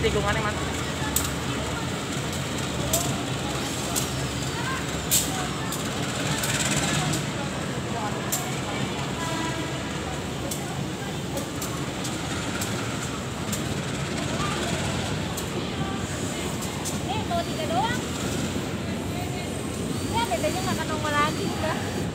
tikungannya mas. Kalau 3 doang. Ya bedanya nggak akan nongol lagi udah.